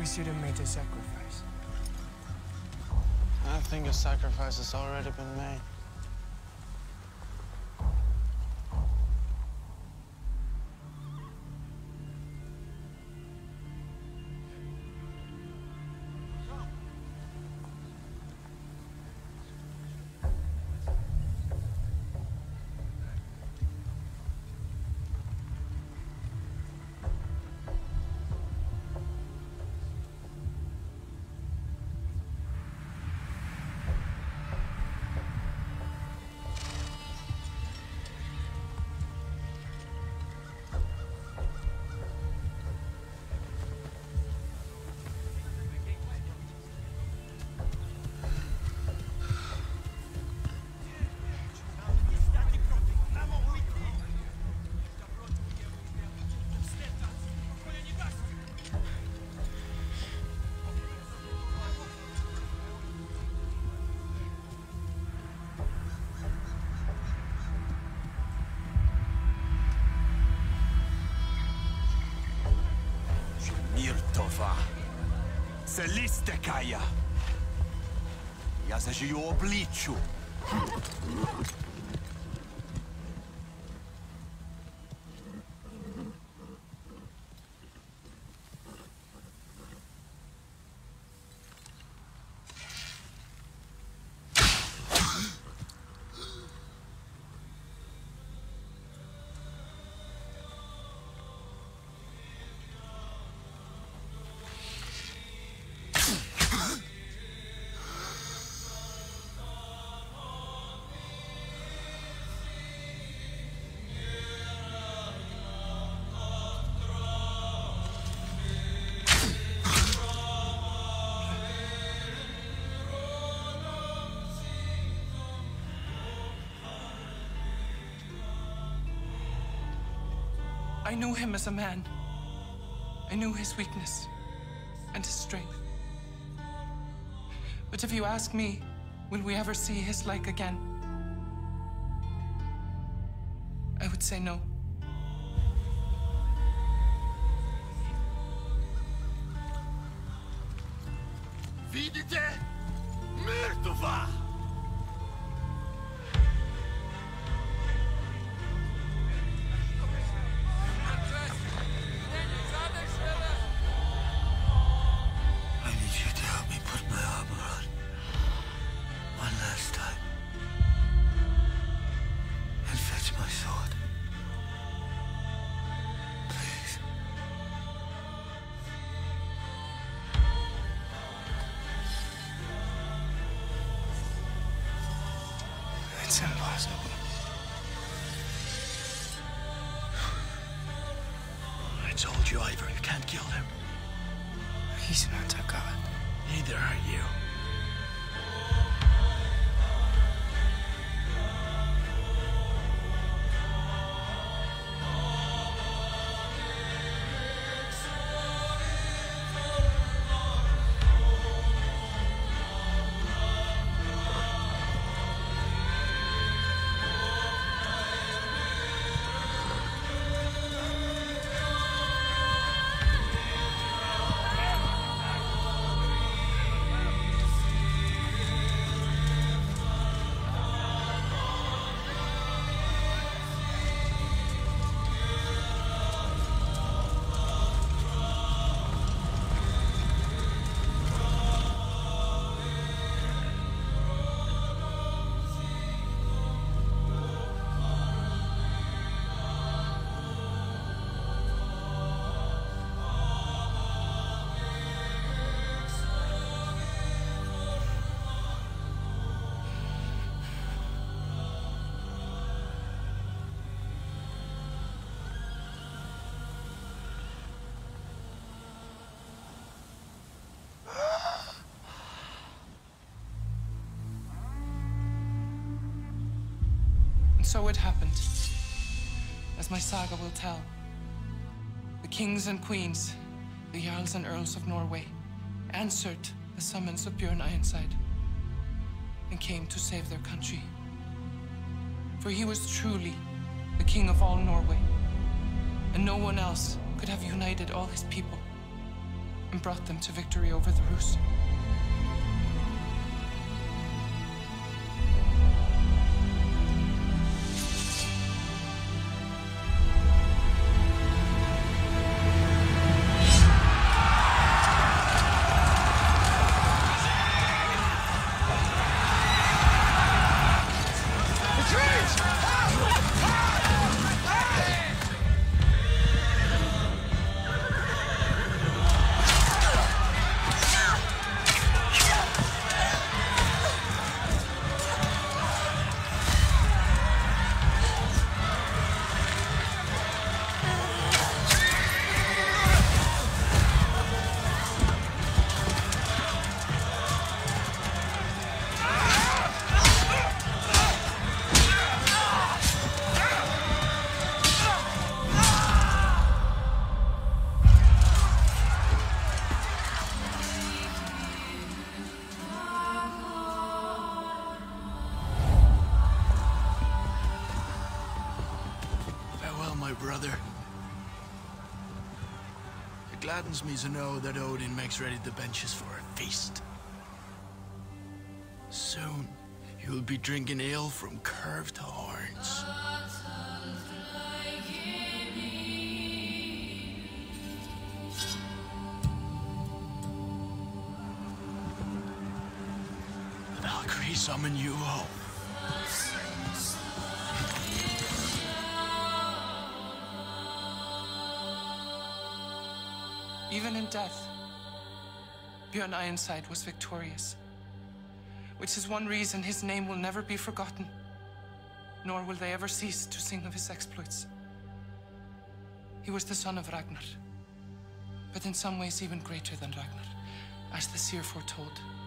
We should have made a sacrifice. I think a sacrifice has already been made. Celiste Kaya. Ja zažijú obliču. I knew him as a man. I knew his weakness and his strength. But if you ask me, will we ever see his like again? I would say no. Vidite? Mrtva! It's impossible. I told you, Ivor, you can't kill him. He's not a god. Neither are you. So it happened, as my saga will tell. The kings and queens, the jarls and earls of Norway, answered the summons of Bjorn Ironside and came to save their country. For he was truly the king of all Norway, and no one else could have united all his people. and brought them to victory over the Rus. Brother. It gladdens me to know that Odin makes ready the benches for a feast. Soon, you'll be drinking ale from curved horns. The Valkyrie summon you home. Even in death, Bjorn Ironside was victorious, which is one reason his name will never be forgotten, nor will they ever cease to sing of his exploits. He was the son of Ragnar, but in some ways even greater than Ragnar, as the seer foretold.